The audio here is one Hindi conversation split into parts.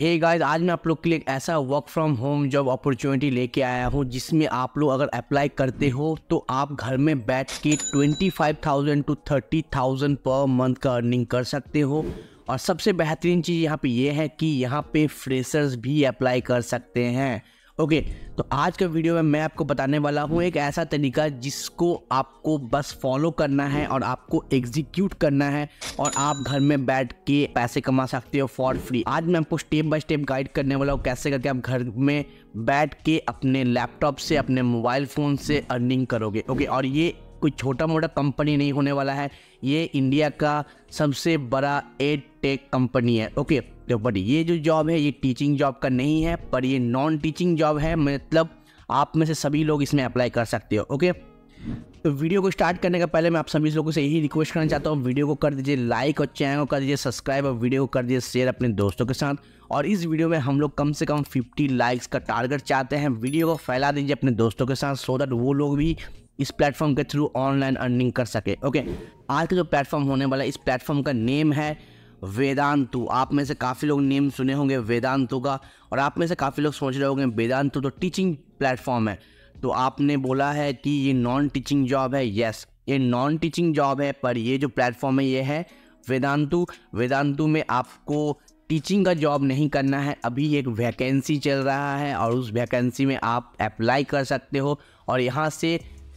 हे गाइस, आज मैं आप लोग के लिए एक ऐसा work from home job opportunity लेके आया हूँ जिसमें आप लोग अगर अप्लाई करते हो तो आप घर में बैठ के 25,000 to 30,000 पर मंथ का अर्निंग कर सकते हो। और सबसे बेहतरीन चीज़ यहाँ पे ये है कि यहाँ पे फ्रेशर्स भी अप्लाई कर सकते हैं। ओके, तो आज के वीडियो में मैं आपको बताने वाला हूँ एक ऐसा तरीका जिसको आपको बस फॉलो करना है और आपको एग्जीक्यूट करना है और आप घर में बैठ के पैसे कमा सकते हो फॉर फ्री। आज मैं आपको स्टेप बाय स्टेप गाइड करने वाला हूँ कैसे करके आप घर में बैठ के अपने लैपटॉप से, अपने मोबाइल फ़ोन से अर्निंग करोगे। ओके, और ये कोई छोटा मोटा कंपनी नहीं होने वाला है, ये इंडिया का सबसे बड़ा एड टेक कंपनी है। ओके, तो बट ये जो जॉब है ये टीचिंग जॉब का नहीं है, पर ये नॉन टीचिंग जॉब है, मतलब आप में से सभी लोग इसमें अप्लाई कर सकते हो। ओके, तो वीडियो को स्टार्ट करने का पहले मैं आप सभी लोगों से यही रिक्वेस्ट करना चाहता हूँ, वीडियो को कर दीजिए लाइक और चैनल को कर दीजिए सब्सक्राइब और वीडियो को कर दीजिए शेयर अपने दोस्तों के साथ। और इस वीडियो में हम लोग कम से कम 50 लाइक्स का टारगेट चाहते हैं। वीडियो को फैला दीजिए अपने दोस्तों के साथ सो दैट वो लोग भी इस प्लेटफॉर्म के थ्रू ऑनलाइन अर्निंग कर सके। ओके, आज का जो प्लेटफॉर्म होने वाला है, इस प्लेटफॉर्म का नेम है वेदांतु। आप में से काफ़ी लोग नेम सुने होंगे वेदांतु का, और आप में से काफ़ी लोग सोच रहे होंगे वेदांतु तो टीचिंग प्लेटफॉर्म है, तो आपने बोला है कि ये नॉन टीचिंग जॉब है। यस, ये नॉन टीचिंग जॉब है, पर ये जो प्लेटफॉर्म है ये है वेदांतु। वेदांतु में आपको टीचिंग का जॉब नहीं करना है। अभी एक वैकेंसी चल रहा है और उस वैकेंसी में आप अप्लाई कर सकते हो और यहाँ से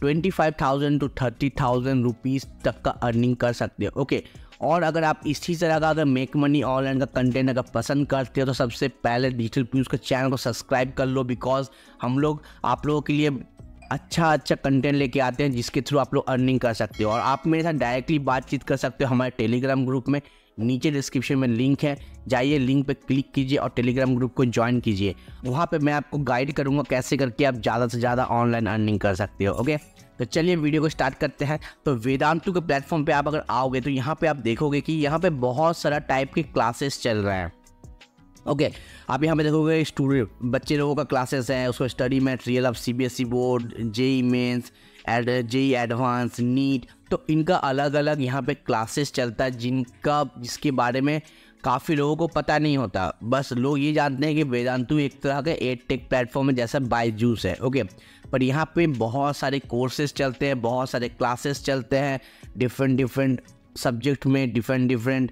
25,000 to 30,000 रुपीज़ तक का अर्निंग कर सकते हो। ओके, और अगर आप इसी तरह का अगर मेक मनी ऑनलाइन का कंटेंट अगर पसंद करते हो तो सबसे पहले डिजिटल प्यूज के चैनल को सब्सक्राइब कर लो, बिकॉज हम लोग आप लोगों के लिए अच्छा कंटेंट लेके आते हैं जिसके थ्रू आप लोग अर्निंग कर सकते हो। और आप मेरे साथ डायरेक्टली बातचीत कर सकते हो हमारे टेलीग्राम ग्रुप में, नीचे डिस्क्रिप्शन में लिंक है, जाइए लिंक पे क्लिक कीजिए और टेलीग्राम ग्रुप को ज्वाइन कीजिए। वहाँ पे मैं आपको गाइड करूँगा कैसे करके आप ज़्यादा से ज़्यादा ऑनलाइन अर्निंग कर सकते हो। ओके, तो चलिए वीडियो को स्टार्ट करते हैं। तो वेदांतु के प्लेटफॉर्म पे आप अगर आओगे तो यहाँ पे आप देखोगे कि यहाँ पे बहुत सारा टाइप के क्लासेस चल रहे हैं। ओके, आप यहाँ पे देखोगे स्टूडेंट बच्चे लोगों का क्लासेस हैं, उसको study material of CBSE board, JEE Mains, JEE Advance, NEET, तो इनका अलग अलग यहाँ पे क्लासेस चलता है जिसके बारे में काफ़ी लोगों को पता नहीं होता। बस लोग ये जानते हैं कि वेदांतु एक तरह का एड टेक प्लेटफॉर्म है जैसा बायजूस है। ओके, पर यहाँ पे बहुत सारे कोर्सेज चलते हैं, बहुत सारे क्लासेस चलते हैं डिफरेंट सब्जेक्ट में, डिफरेंट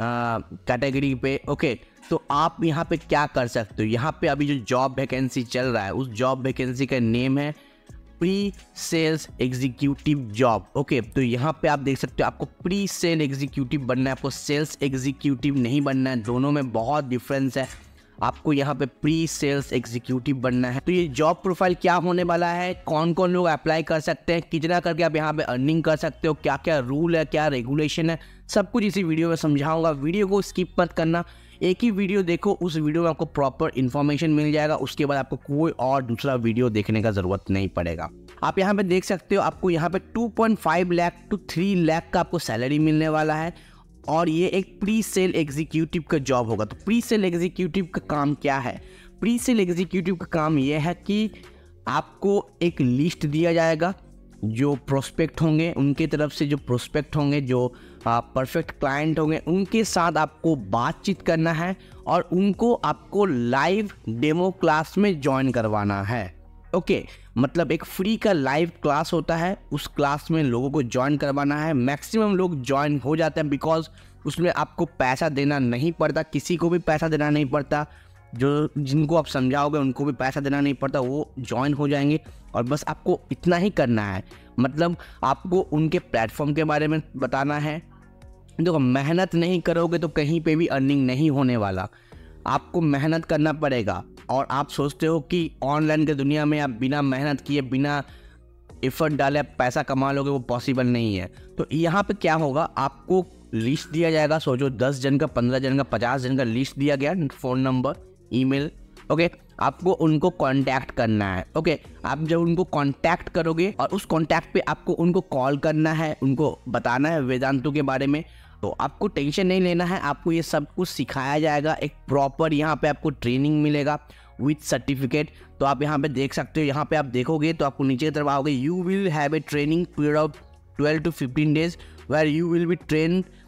कैटेगरी पे। ओके, तो आप यहाँ पे क्या कर सकते हो, यहाँ पे अभी जो जॉब वैकेंसी चल रहा है उस जॉब वैकेंसी का नेम है pre sales executive job. Okay, तो यहाँ पे आप देख सकते हो आपको प्री सेल एग्जीक्यूटिव बनना है, आपको सेल्स एग्जीक्यूटिव नहीं बनना है, दोनों में बहुत डिफरेंस है। आपको यहाँ पे प्री सेल्स एग्जीक्यूटिव बनना है। तो ये जॉब प्रोफाइल क्या होने वाला है, कौन कौन लोग अप्लाई कर सकते हैं, कितना करके आप यहाँ पे अर्निंग कर सकते हो, क्या क्या रूल है, क्या रेगुलेशन है, सब कुछ इसी वीडियो में समझाऊंगा। वीडियो को स्किप मत करना, एक ही वीडियो देखो, उस वीडियो में आपको प्रॉपर इन्फॉर्मेशन मिल जाएगा, उसके बाद आपको कोई और दूसरा वीडियो देखने का ज़रूरत नहीं पड़ेगा। आप यहाँ पे देख सकते हो आपको यहाँ पे 2.5 लाख to 3 लाख का आपको सैलरी मिलने वाला है और ये एक प्री सेल एग्जीक्यूटिव का जॉब होगा। तो प्री सेल एग्जीक्यूटिव का काम क्या है? प्री सेल एग्जीक्यूटिव का काम ये है कि आपको एक लिस्ट दिया जाएगा, जो प्रोस्पेक्ट होंगे उनके तरफ से, जो प्रोस्पेक्ट होंगे, जो परफेक्ट क्लाइंट होंगे, उनके साथ आपको बातचीत करना है और उनको आपको लाइव डेमो क्लास में ज्वाइन करवाना है। ओके, मतलब एक फ्री का लाइव क्लास होता है, उस क्लास में लोगों को ज्वाइन करवाना है। मैक्सिमम लोग ज्वाइन हो जाते हैं बिकॉज उसमें आपको पैसा देना नहीं पड़ता, किसी को भी पैसा देना नहीं पड़ता, जो जिनको आप समझाओगे उनको भी पैसा देना नहीं पड़ता, वो ज्वाइन हो जाएंगे। और बस आपको इतना ही करना है, मतलब आपको उनके प्लेटफॉर्म के बारे में बताना है। देखो, मेहनत नहीं करोगे तो कहीं पे भी अर्निंग नहीं होने वाला, आपको मेहनत करना पड़ेगा। और आप सोचते हो कि ऑनलाइन की दुनिया में आप बिना मेहनत किए, बिना एफर्ट डाले आप पैसा कमा लोगे, वो पॉसिबल नहीं है। तो यहाँ पे क्या होगा, आपको लिस्ट दिया जाएगा, सोचो 10 जन का, 15 जन का, 50 जन का लिस्ट दिया गया, फ़ोन नंबर, ईमेल। ओके, आपको उनको कांटेक्ट करना है। ओके, आप जब उनको कांटेक्ट करोगे और उस कांटेक्ट पे आपको उनको कॉल करना है, उनको बताना है वेदांतु के बारे में, तो आपको टेंशन नहीं लेना है, आपको ये सब कुछ सिखाया जाएगा। एक प्रॉपर यहाँ पे आपको ट्रेनिंग मिलेगा विथ सर्टिफिकेट। तो आप यहाँ पे देख सकते हो, यहाँ पे आप देखोगे तो आपको नीचे की तरफ आओगे, you will have a training period of 12 to 15 days where you will be trained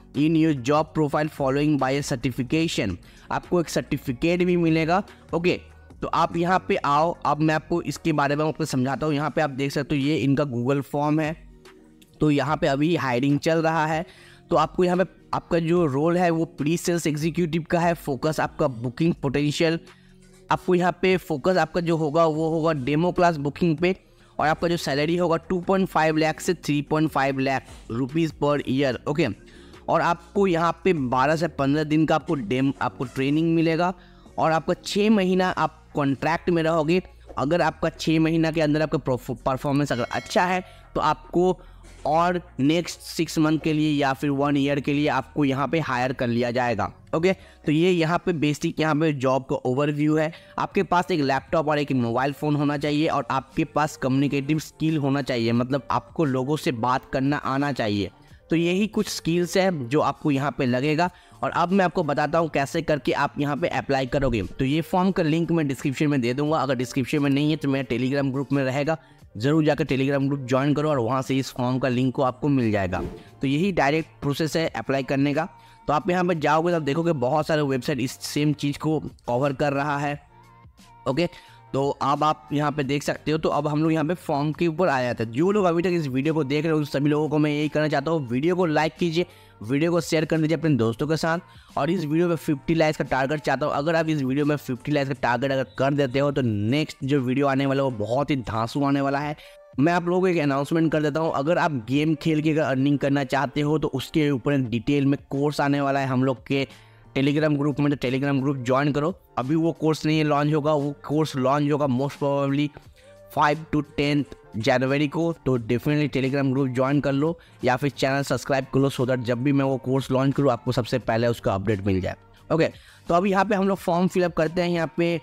in your job profile following by a certification. आपको एक सर्टिफिकेट भी मिलेगा। ओके, तो आप यहाँ पे आओ, अब मैं आपको इसके बारे में आपको समझाता हूँ। यहाँ पे आप देख सकते हो ये इनका गूगल फॉर्म है। तो यहाँ पे अभी हायरिंग चल रहा है। तो आपको यहाँ पे आपका जो रोल है वो प्री सेल्स एग्जीक्यूटिव का है। फोकस आपका बुकिंग पोटेंशियल। आपको यहाँ पे फोकस आपका जो होगा वो होगा डेमो क्लास बुकिंग पे। और आपका जो सैलरी होगा 2.5 लाख से 3.5 lakh rupees per year. Okay, और आपको यहाँ पे 12 से 15 दिन का आपको ट्रेनिंग मिलेगा। और आपका 6 महीना आप कॉन्ट्रैक्ट में रहोगे। अगर आपका 6 महीना के अंदर आपका परफॉर्मेंस अगर अच्छा है तो आपको और नेक्स्ट 6 मंथ के लिए या फिर 1 ईयर के लिए आपको यहाँ पे हायर कर लिया जाएगा। ओके, तो ये यहाँ पे बेसिक यहाँ पे जॉब का ओवरव्यू है। आपके पास एक लैपटॉप और एक मोबाइल फ़ोन होना चाहिए और आपके पास कम्युनिकेटिव स्किल होना चाहिए, मतलब आपको लोगों से बात करना आना चाहिए। तो यही कुछ स्किल्स है जो आपको यहाँ पे लगेगा। और अब मैं आपको बताता हूँ कैसे करके आप यहाँ पे अप्लाई करोगे। तो ये फॉर्म का लिंक मैं डिस्क्रिप्शन में दे दूँगा। अगर डिस्क्रिप्शन में नहीं है तो मेरा टेलीग्राम ग्रुप में रहेगा, ज़रूर जाकर टेलीग्राम ग्रुप ज्वाइन करो और वहाँ से इस फॉर्म का लिंक को आपको मिल जाएगा। तो यही डायरेक्ट प्रोसेस है अप्लाई करने का। तो आप यहाँ पर जाओगे तो देखोगे बहुत सारे वेबसाइट इस सेम चीज़ को कवर कर रहा है। ओके, तो अब आप यहाँ पे देख सकते हो। तो अब हम लोग यहाँ पे फॉर्म के ऊपर आ जाते हैं। जो लोग अभी तक इस वीडियो को देख रहे हो सभी लोगों को मैं यही कहना चाहता हूँ, वीडियो को लाइक कीजिए, वीडियो को शेयर कर दीजिए अपने दोस्तों के साथ। और इस वीडियो में 50 लाइक्स का टारगेट चाहता हूँ। अगर आप इस वीडियो में 50 लाइक्स का टारगेट अगर कर देते हो तो नेक्स्ट जो वीडियो आने वाला है वो बहुत ही धांसू आने वाला है। मैं आप लोगों को एक अनाउंसमेंट कर देता हूँ, अगर आप गेम खेल के अगर अर्निंग करना चाहते हो तो उसके ऊपर डिटेल में कोर्स आने वाला है हम लोग के टेलीग्राम ग्रुप में। तो टेलीग्राम ग्रुप ज्वाइन करो। अभी वो कोर्स नहीं लॉन्च होगा, वो कोर्स लॉन्च होगा मोस्ट प्रोबेबली 5 to 10 जनवरी को। तो डेफिनेटली टेलीग्राम ग्रुप ज्वाइन कर लो या फिर चैनल सब्सक्राइब कर लो, सो दैट जब भी मैं वो कोर्स लॉन्च करूँ आपको सबसे पहले उसका अपडेट मिल जाए। ओके, तो अभी यहाँ पे हम लोग फॉर्म फिलअप करते हैं। यहाँ पे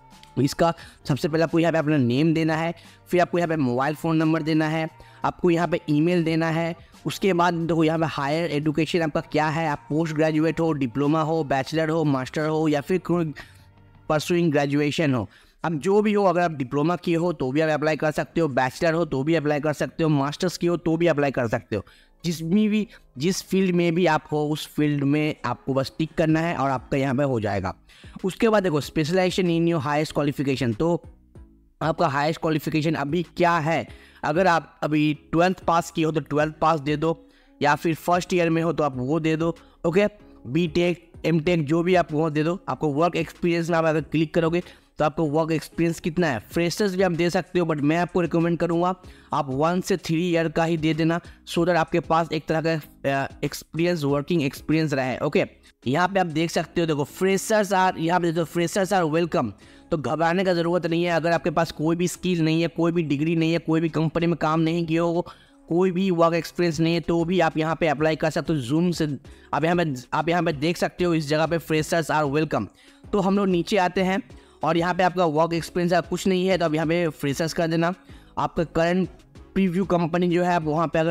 इसका सबसे पहले आपको यहाँ पे अपना नेम देना है, फिर आपको यहाँ पे मोबाइल फ़ोन नंबर देना है, आपको यहाँ पे ईमेल देना है। उसके बाद देखो यहाँ पे हायर एजुकेशन आपका क्या है, आप पोस्ट ग्रेजुएट हो, डिप्लोमा हो, बैचलर हो, मास्टर हो या फिर कोई परसुइंग ग्रेजुएशन हो। अब जो भी हो, अगर आप डिप्लोमा किए हो तो भी आप अप्लाई कर सकते हो, बैचलर हो तो भी अप्लाई कर सकते हो, मास्टर्स किए हो तो भी अप्लाई कर सकते हो। जिस फील्ड में भी आप हो उस फील्ड में आपको बस टिक करना है और आपका यहाँ पे हो जाएगा। उसके बाद देखो specialisation in your highest qualification. तो आपका हाईएस्ट क्वालिफिकेशन अभी क्या है, अगर आप अभी 12th पास किए हो तो 12th पास दे दो, या फिर फर्स्ट ईयर में हो तो आप वो दे दो। ओके, बीटेक एमटेक जो भी आप वो दे दो। आपको वर्क एक्सपीरियंस में आप अगर क्लिक करोगे तो आपको वर्क एक्सपीरियंस कितना है, फ्रेशर्स भी आप दे सकते हो, बट मैं आपको रिकमेंड करूँगा आप 1 से 3 ईयर का ही दे देना, सो दैट आपके पास एक तरह का एक्सपीरियंस, वर्किंग एक्सपीरियंस रहे। ओके, यहाँ पे आप देख सकते हो, देखो फ्रेशर्स आर, यहाँ पे देखो फ्रेशर्स आर वेलकम। तो घबराने का ज़रूरत नहीं है। अगर आपके पास कोई भी स्किल नहीं है, कोई भी डिग्री नहीं है, कोई भी कंपनी में काम नहीं किया हो, कोई भी वर्क एक्सपीरियंस नहीं है, तो भी आप यहाँ पे अप्लाई कर सकते हो। जूम से आप यहाँ पे देख सकते हो, इस जगह पे फ्रेशर्स आर वेलकम। तो हम लोग नीचे आते हैं और यहाँ पे आपका वर्क एक्सपीरियंस कुछ नहीं है तो आप यहाँ पे फ्रेशर्स कर देना। आपका करंट प्रीव्यू कंपनी जो है आप वहाँ पे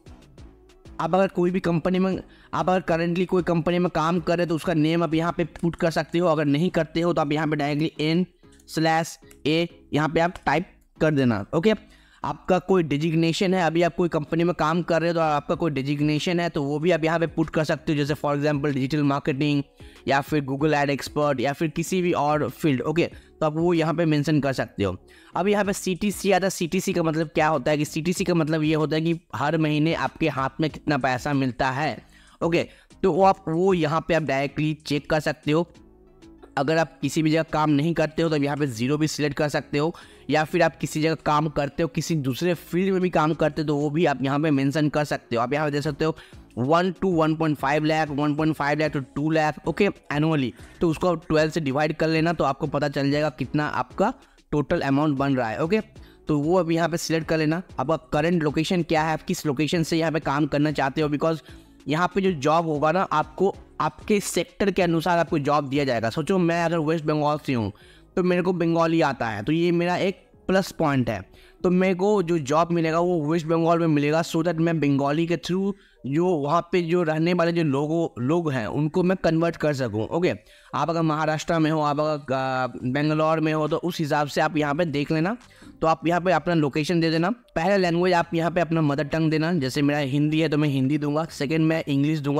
अगर कोई भी कंपनी में आप अगर करेंटली कोई कंपनी में काम कर रहे हो तो उसका नेम आप यहाँ पे पुट कर सकते हो। अगर नहीं करते हो तो आप यहाँ पे डायरेक्टली N/A यहाँ पे आप टाइप कर देना। ओके, आपका कोई डिजिग्नेशन है, अभी आप कोई कंपनी में काम कर रहे हो तो आपका कोई डिजिग्नेशन है तो वो भी आप यहाँ पे पुट कर सकते हो, जैसे फॉर एग्जांपल डिजिटल मार्केटिंग या फिर गूगल एड एक्सपर्ट या फिर किसी भी और फील्ड। ओके, तो आप वो यहाँ पे मेंशन कर सकते हो। अब यहाँ पे CTC आता है। CTC का मतलब क्या होता है कि CTC का मतलब ये होता है कि हर महीने आपके हाथ में कितना पैसा मिलता है। ओके, तो वो यहाँ पे आप डायरेक्टली चेक कर सकते हो। अगर आप किसी भी जगह काम नहीं करते हो तो यहाँ पे 0 भी सिलेक्ट कर सकते हो, या फिर आप किसी जगह काम करते हो, किसी दूसरे फील्ड में भी काम करते हो तो वो भी आप यहाँ पे मेंशन कर सकते हो। आप यहाँ पे देख सकते हो 1 to 1.5 lakh, 1.5 lakh to 2 lakh. Okay, annually. तो उसको 12 से डिवाइड कर लेना तो आपको पता चल जाएगा कितना आपका टोटल अमाउंट बन रहा है। ओके, तो वो अभी यहाँ पे सिलेक्ट कर लेना। आपका करंट लोकेशन क्या है, आप किस लोकेशन से यहाँ पे काम करना चाहते हो, बिकॉज यहाँ पे जो जॉब होगा ना आपको आपके सेक्टर के अनुसार आपको जॉब दिया जाएगा। सोचो मैं अगर वेस्ट बंगाल से हूँ तो मेरे को बंगाली आता है, तो ये मेरा एक प्लस पॉइंट है। तो मेरे को जो जॉब मिलेगा वो वेस्ट बंगाल में मिलेगा, सो दैट मैं बंगाली के थ्रू जो वहाँ पे जो रहने वाले जो लोग हैं उनको मैं कन्वर्ट कर सकूँ। ओके, आप अगर महाराष्ट्र में हो, आप अगर बेंगलोर में हो तो उस हिसाब से आप यहाँ पे देख लेना। तो आप यहाँ पे अपना लोकेशन दे देना। पहला लैंग्वेज आप यहाँ पे अपना मदर टंग देना, जैसे मेरा हिंदी है तो मैं हिंदी दूंगा, सेकेंड मैं इंग्लिश दूंगा,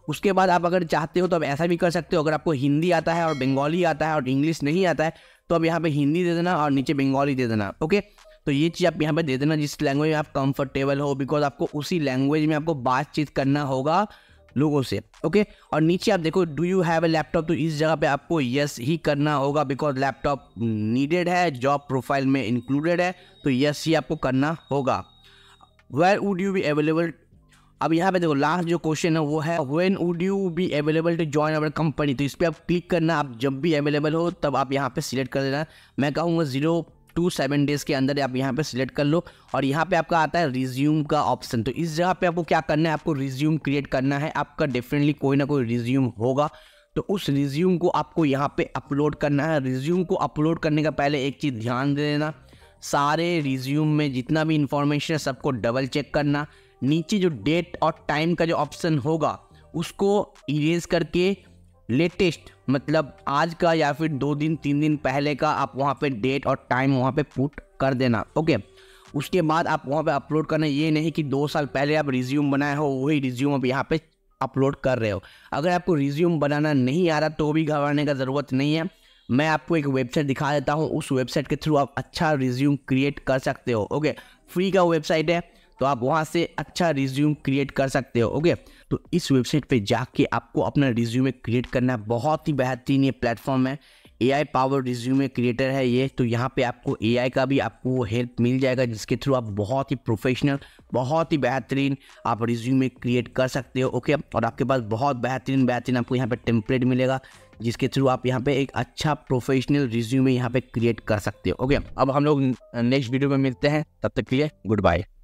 उसके बाद आप अगर चाहते हो तो आप ऐसा भी कर सकते हो, अगर आपको हिंदी आता है और बंगाली आता है और इंग्लिश नहीं आता है तो आप यहाँ पे हिंदी दे देना और नीचे बंगाली दे देना। ओके, तो ये चीज़ आप यहाँ पे दे देना जिस लैंग्वेज में आप कंफर्टेबल हो, बिकॉज आपको उसी लैंग्वेज में आपको बातचीत करना होगा लोगों से। ओके, और नीचे आप देखो do you have a laptop, तो इस जगह पे आपको यस ही करना होगा बिकॉज लैपटॉप नीडेड है, जॉब प्रोफाइल में इंक्लूडेड है, तो यस ही आपको करना होगा। Where would you be available, अब यहाँ पे देखो लास्ट जो क्वेश्चन है वो है when would you be available to join our company, तो इस पर आप क्लिक करना, आप जब भी अवेलेबल हो तब आप यहाँ पे सिलेक्ट कर देना। मैं कहूँगा 0 to 7 डेज़ के अंदर आप यहाँ पे सिलेक्ट कर लो। और यहाँ पे आपका आता है रिज्यूम का ऑप्शन, तो इस जगह पे आपको क्या करना है, आपको रिज्यूम क्रिएट करना है। आपका डेफिनेटली कोई ना कोई रिज्यूम होगा, तो उस रिज्यूम को आपको यहाँ पे अपलोड करना है। रिज्यूम को अपलोड करने का पहले एक चीज़ ध्यान दे देना, सारे रिज्यूम में जितना भी इंफॉर्मेशन है सबको डबल चेक करना। नीचे जो डेट और टाइम का जो ऑप्शन होगा उसको इरेज करके लेटेस्ट मतलब आज का या फिर 2 दिन 3 दिन पहले का आप वहाँ पे डेट और टाइम वहाँ पे पुट कर देना। ओके, उसके बाद आप वहाँ पे अपलोड करना, ये नहीं कि 2 साल पहले आप रिज्यूम बनाए हो वही रिज्यूम आप यहाँ पे अपलोड कर रहे हो। अगर आपको रिज्यूम बनाना नहीं आ रहा तो भी घबराने का ज़रूरत नहीं है, मैं आपको एक वेबसाइट दिखा देता हूँ, उस वेबसाइट के थ्रू आप अच्छा रिज्यूम क्रिएट कर सकते हो। ओके, फ्री का वेबसाइट है, तो आप वहाँ से अच्छा रिज्यूम क्रिएट कर सकते हो। ओके, तो इस वेबसाइट पे जाके आपको अपना रिज्यूमे क्रिएट करना है। बहुत ही बेहतरीन ये प्लेटफॉर्म है, AI पावर रिज्यूमे क्रिएटर है ये। तो यहाँ पे आपको AI का भी आपको हेल्प मिल जाएगा जिसके थ्रू आप बहुत ही प्रोफेशनल, बहुत ही बेहतरीन आप रिज्यूमे क्रिएट कर सकते हो। ओके, और आपके पास बहुत बेहतरीन आपको यहाँ पे टेम्पलेट मिलेगा जिसके थ्रू आप यहाँ पे एक अच्छा प्रोफेशनल रिज्यूमे यहाँ पे क्रिएट कर सकते हो। ओके, अब हम लोग नेक्स्ट वीडियो में मिलते हैं, तब तक के लिए गुड बाय।